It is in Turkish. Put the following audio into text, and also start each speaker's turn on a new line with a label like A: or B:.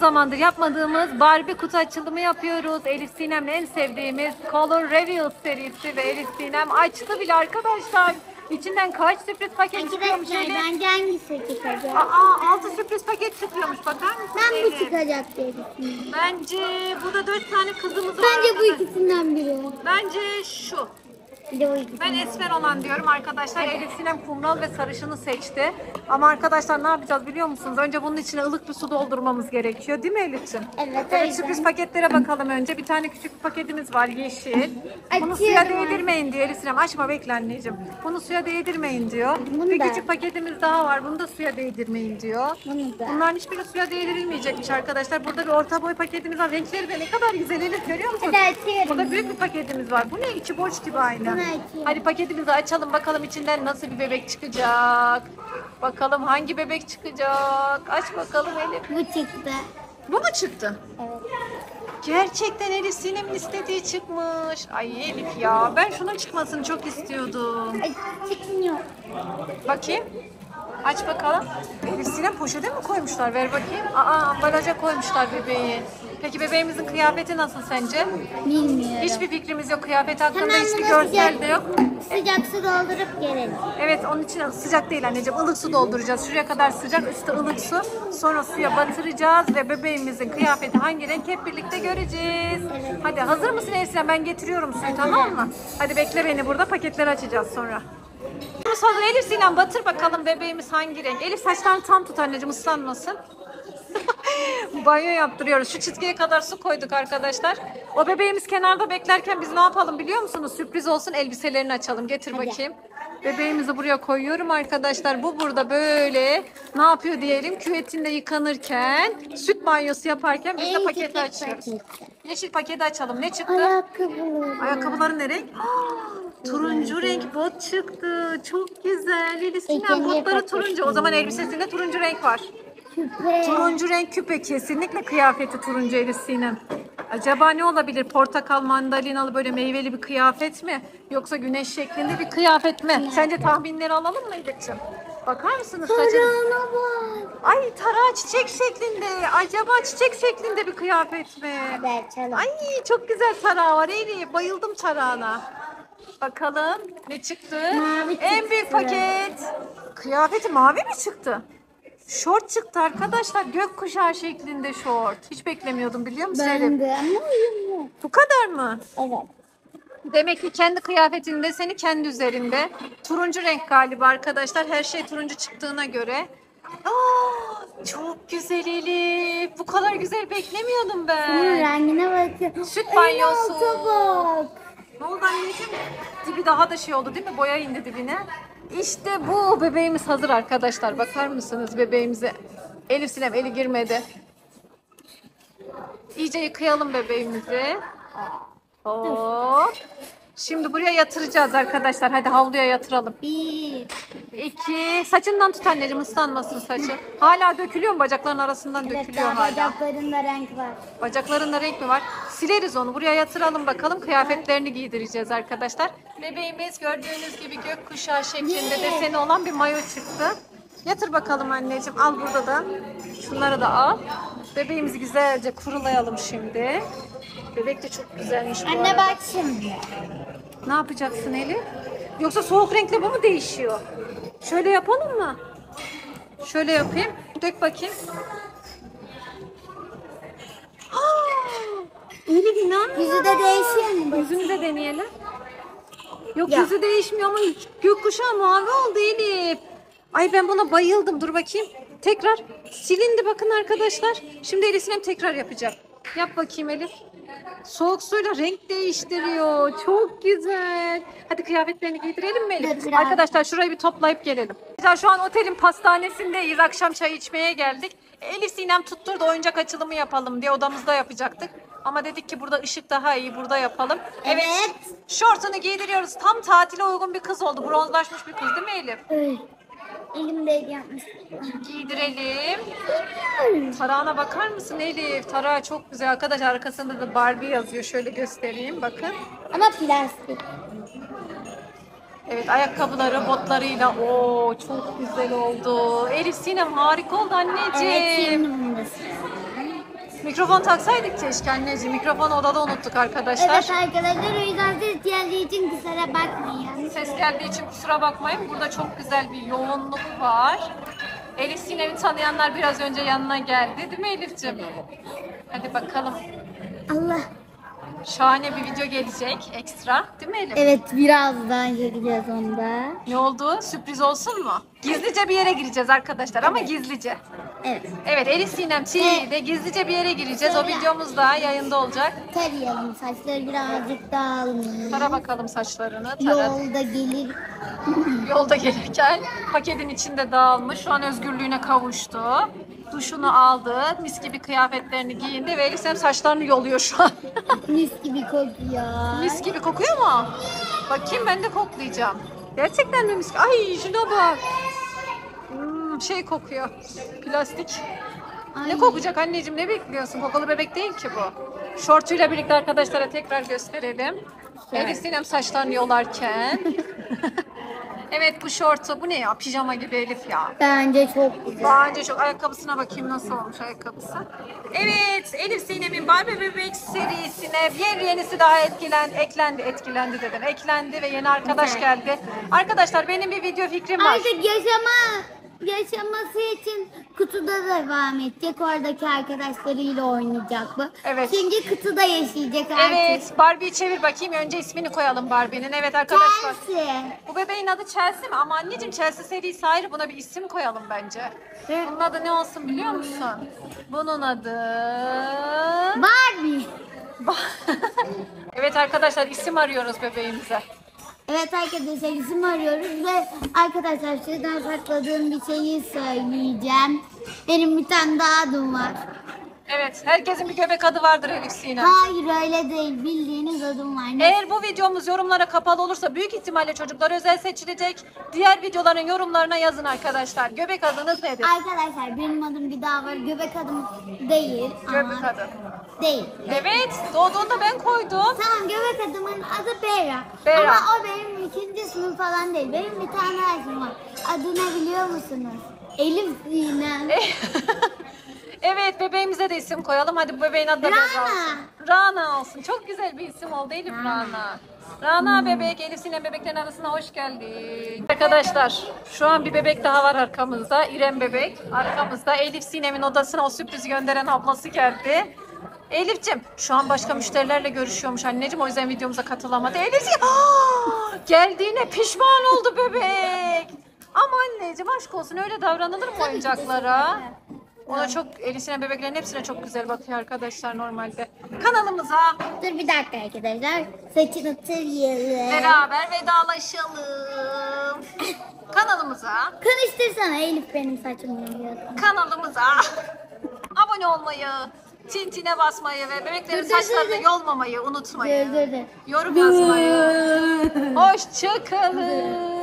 A: zamandır yapmadığımız Barbie kutu açılımı yapıyoruz. Elif Sinem'le en sevdiğimiz Color Reveal serisi ve Elif Sinem açtı bile arkadaşlar. İçinden kaç sürpriz paket çıkıyormuş Elif?
B: Bence hangisi çıkacak?
A: 6 sürpriz paket çıkıyormuş, bakar mısın
B: Ben bu
A: Elif?
B: çıkacak diye düşünüyorum.
A: Bence burada 4 tane kızımız var.
B: Bence bu ikisinden biri.
A: Bence şu.
B: Bir de o ikisi.
A: Ben esmer olan diyorum arkadaşlar. Elif Sinem kumral ve sarışını seçti. Ama arkadaşlar ne yapacağız biliyor musunuz? Önce bunun içine ılık bir su doldurmamız gerekiyor. Değil mi Elif'ciğim?
B: Evet, o yüzden.
A: Sürpriz paketlere bakalım önce. Bir tane küçük bir paketimiz var, yeşil. Bunu suya
B: Açıyorum.
A: değdirmeyin diyor Elif Sinem. Açma, bekle anneciğim. Bunu suya değdirmeyin diyor.
B: Bunu
A: Bir
B: da.
A: küçük paketimiz daha var. Bunu da suya değdirmeyin diyor.
B: Bunu da.
A: Bunların hiçbiri suya değdirilmeyecekmiş arkadaşlar. Burada bir orta boy paketimiz var. Renkleri de ne kadar güzel Elif, görüyor musun?
B: Hadi açıyorum.
A: Burada büyük bir paketimiz var. Bu ne? İçi boş gibi aynı.
B: Bunu açıyorum.
A: Hadi paketimizi açalım bakalım içinden nasıl bir bebek çıkacak. Bakalım hangi bebek çıkacak. Aç bakalım Elif.
B: Bu çıktı.
A: Bu mu çıktı?
B: Evet.
A: Gerçekten Elif Sinem'in istediği çıkmış. Ay Elif ya, ben şunun çıkmasını çok istiyordum.
B: Ay, çıkmıyor.
A: Bakayım. Aç bakalım. Elif Sinem poşete mi koymuşlar? Ver bakayım. Ambalaja koymuşlar bebeği. Peki bebeğimizin kıyafeti nasıl sence?
B: Bilmiyorum.
A: Hiçbir fikrimiz yok. Kıyafet hakkında
B: Hemen
A: hiçbir
B: bunu
A: görsel de yok.
B: Sıcak su doldurup gelelim.
A: Evet, onun için sıcak değil anneciğim. Ilık su dolduracağız. Şuraya kadar sıcak, üstü ılık su. Sonra suya batıracağız ve bebeğimizin kıyafeti hangi renk hep birlikte göreceğiz.
B: Evet.
A: Hadi hazır mısın Elif? Ben getiriyorum suyu, tamam mı? Hadi bekle beni burada, paketleri açacağız sonra. Hazır Elif Sinem, batır bakalım bebeğimiz hangi renk. Elif saçlarını tam tut anneciğim, ıslanmasın. Banyo yaptırıyoruz. Şu çizgiye kadar su koyduk arkadaşlar. O bebeğimiz kenarda beklerken biz ne yapalım biliyor musunuz? Sürpriz olsun, elbiselerini açalım. Getir bakayım. Bebeğimizi buraya koyuyorum arkadaşlar. Bu burada böyle ne yapıyor diyelim, küvetinde yıkanırken, süt banyosu yaparken biz de paketi açıyoruz. Yeşil paketi açalım. Ne çıktı?
B: Ayakkabı.
A: Ayakkabıların ne renk? Turuncu renk bot çıktı. Çok güzel. Elif Sinem,
B: İkinci
A: botları
B: paket.
A: turuncu. O zaman elbisesinde turuncu renk var.
B: Küpe.
A: Turuncu renk küpe, kesinlikle kıyafeti turuncu Elif Sinem. Acaba ne olabilir? Portakal, mandalinalı böyle meyveli bir kıyafet mi? Yoksa güneş şeklinde bir kıyafet mi? Sence tahminleri alalım mı Elif'ciğim? Bakar mısınız saçına?
B: Tarağına bak.
A: Ay, tarağı çiçek şeklinde. Acaba çiçek şeklinde bir kıyafet mi?
B: Hadi açalım.
A: Ay, çok güzel tarağı var Elif. Bayıldım tarağına. Bakalım ne çıktı?
B: Mavi
A: En
B: çıktı.
A: büyük paket. Kıyafeti mavi mi çıktı? Şort çıktı arkadaşlar. Gökkuşağı şeklinde şort. Hiç beklemiyordum biliyor musun Elif?
B: Ben de ama uyumlu.
A: Bu kadar mı?
B: Evet.
A: Demek ki kendi kıyafetinde, seni kendi üzerinde. Turuncu renk galiba arkadaşlar. Her şey turuncu çıktığına göre. Çok güzel Elif. Bu kadar güzel beklemiyordum
B: Bunun
A: ben.
B: rengine bakın.
A: Süt
B: En
A: banyosu.
B: alta bak.
A: Ne oldu anneciğim? Dibi daha da şey oldu değil mi? Boya indi dibine. İşte bu bebeğimiz hazır arkadaşlar. Bakar mısınız bebeğimize? Elif Sinem eli girmedi. İyice yıkayalım bebeğimizi. Hop. Şimdi buraya yatıracağız arkadaşlar. Hadi havluya yatıralım.
B: 1,
A: 2. Saçından tut anneciğim, ıslanmasın saçı. Hala dökülüyor mu? Bacakların arasından dökülüyor
B: daha
A: hala.
B: bacaklarında renk var.
A: Bacaklarında renk mi var? Sileriz onu. Buraya yatıralım bakalım. Kıyafetlerini giydireceğiz arkadaşlar. Bebeğimiz gördüğünüz gibi gökkuşağı şeklinde deseni olan bir mayo çıktı. Yatır bakalım anneciğim. Al burada da. Şunları da al. Bebeğimizi güzelce kurulayalım şimdi. Bebek de çok güzelmiş bu
B: Anne
A: arada.
B: bak şimdi.
A: Ne yapacaksın Elif? Yoksa soğuk renkle bu mu değişiyor? Şöyle yapalım mı? Şöyle yapayım. Dök bakayım. Elif inanmıyorum.
B: Yüzü de değişiyor mu?
A: Yüzünü de deneyelim. Yok,
B: Ya.
A: yüzü değişmiyor ama gökkuşağı mavi oldu Elif. Ay, ben buna bayıldım. Dur bakayım. Tekrar silindi bakın arkadaşlar. Şimdi Elif Sinem tekrar yapacak. Yap bakayım Elif. Soğuk suyla renk değiştiriyor. Çok güzel. Hadi kıyafetlerini giydirelim mi Elif?
B: Dur, biraz.
A: Arkadaşlar şurayı bir toplayıp gelelim. Şu an otelin pastanesindeyiz. Akşam çay içmeye geldik. Elif Sinem tutturdu, oyuncak açılımı yapalım diye odamızda yapacaktık. Ama dedik ki burada ışık daha iyi, burada yapalım.
B: Evet.
A: Şortunu giydiriyoruz. Tam tatile uygun bir kız oldu. Bronzlaşmış bir kız değil mi Elif?
B: Evet. Elimde yapmış.
A: Giydirelim. Tarağına bakar mısın Elif? Tarağı çok güzel. Arkadaşlar arkasında da Barbie yazıyor. Şöyle göstereyim. Bakın.
B: Ama plastik.
A: Evet, ayakkabıları, botlarıyla. Oo, çok güzel oldu. Elif Sinem harika oldu anneciğim.
B: Evet, şimdi bundasın.
A: Mikrofon taksaydık keşke anneciğim. Mikrofonu odada unuttuk arkadaşlar.
B: Evet arkadaşlar, o yüzden ses geldiği için kusura bakmayın.
A: Ses geldiği için kusura bakmayın. Burada çok güzel bir yoğunluk var. Elif Sinem'i tanıyanlar biraz önce yanına geldi. Değil mi Elif'ciğim? Hadi bakalım.
B: Allah.
A: Şahane bir video gelecek ekstra. Değil mi Elif?
B: Evet, birazdan geleceğiz onda.
A: Ne oldu? Sürpriz olsun mu? Gizlice bir yere gireceğiz arkadaşlar ama gizlice.
B: Evet.
A: Evet, Elif Sinem TV'de gizlice bir yere gireceğiz. O videomuz da yayında olacak.
B: Tarayalım, saçları birazcık dağılmış.
A: Tara bakalım saçlarını. Tara.
B: Yolda gelir.
A: Yolda gelirken paketin içinde dağılmış. Şu an özgürlüğüne kavuştu. Duşunu aldı. Mis gibi kıyafetlerini giyindi ve Elif Sinem saçlarını yoluyor şu an.
B: Mis gibi kokuyor.
A: Mis gibi kokuyor mu? Bakayım ben de koklayacağım. Gerçekten mi mis gibi? Ay şuna bak. Şey kokuyor. Plastik. Ne
B: Ay.
A: kokacak anneciğim, ne bekliyorsun? Kokalı bebek değil ki bu. Şortuyla birlikte arkadaşlara tekrar gösterelim.
B: Evet.
A: Elif Sinem saçlarını yolarken. Evet, bu şortu, bu ne ya? Pijama gibi Elif ya.
B: Bence çok güzel.
A: Daha önce çok ayakkabısına bakayım nasıl olmuş ayakkabısı. Evet, Elif Sinem'in Barbie Bebek serisine bir yenisi daha eklendi ve yeni arkadaş
B: Evet.
A: geldi. Arkadaşlar benim bir video fikrim var.
B: Artık yaşaması için kutuda devam edecek. Oradaki arkadaşlarıyla oynayacak bu.
A: Evet.
B: Çünkü kutuda yaşayacak artık.
A: Evet, Barbie'yi çevir bakayım. Önce ismini koyalım Barbie'nin. Evet arkadaşlar.
B: Chelsea.
A: Bu bebeğin adı Chelsea mi? Ama anneciğim Chelsea serisi ayrı. Buna bir isim koyalım bence.
B: Evet.
A: Bunun adı ne olsun biliyor musun? Bunun adı...
B: Barbie.
A: Evet arkadaşlar, isim arıyoruz bebeğimize.
B: Evet arkadaşlar, isim arıyoruz ve arkadaşlar şuradan sakladığım bir şeyi söyleyeceğim. Benim bir tane daha adım var.
A: Evet, herkesin bir göbek adı vardır Elif Sinem.
B: Hayır, öyle değil, bildiğiniz adım var. Ne?
A: Eğer bu videomuz yorumlara kapalı olursa büyük ihtimalle çocuklar özel seçilecek. Diğer videoların yorumlarına yazın arkadaşlar. Göbek adınız nedir?
B: Arkadaşlar benim adım bir daha var. Göbek adım değil
A: Göbek
B: ama
A: adı.
B: değil.
A: Evet, doğduğunda ben koydum.
B: Tamam, göbek adımın adı Bera.
A: Bera.
B: Ama o benim ikinci ismim falan değil. Benim bir tane ismim var. Adı ne biliyor musunuz? Elif Sinem.
A: Evet, bebeğimize de isim koyalım. Hadi bu bebeğin adı da
B: Rana.
A: Bera olsun. Rana olsun. Çok güzel bir isim oldu Elif, Rana. Rana bebek, Elif Sinem bebeklerin arasına hoş geldin. Arkadaşlar, şu an bir bebek daha var arkamızda. İrem bebek arkamızda. Elif Sinem'in odasına o sürprizi gönderen ablası geldi. Elif'cim, şu an başka müşterilerle görüşüyormuş anneciğim. O yüzden videomuza katılamadı. Elif'ciğim, geldiğine pişman oldu bebek. Ama anneciğim aşk olsun, öyle davranılır mı oyuncaklara? Ona çok, Elif Sinem bebeklerin hepsine çok güzel bakıyor arkadaşlar normalde. Kanalımıza
B: Dur bir dakika arkadaşlar. Saçını tarayalım.
A: beraber vedalaşalım. Kanalımıza
B: Konuştursana, Elif benim saçımı yoluyordu.
A: abone olmayı, tintine basmayı ve bebeklerin
B: Dur,
A: saçlarını
B: dur.
A: yolmamayı unutmayın.
B: Dur.
A: Yorum yazmayı. Hoşçakalın.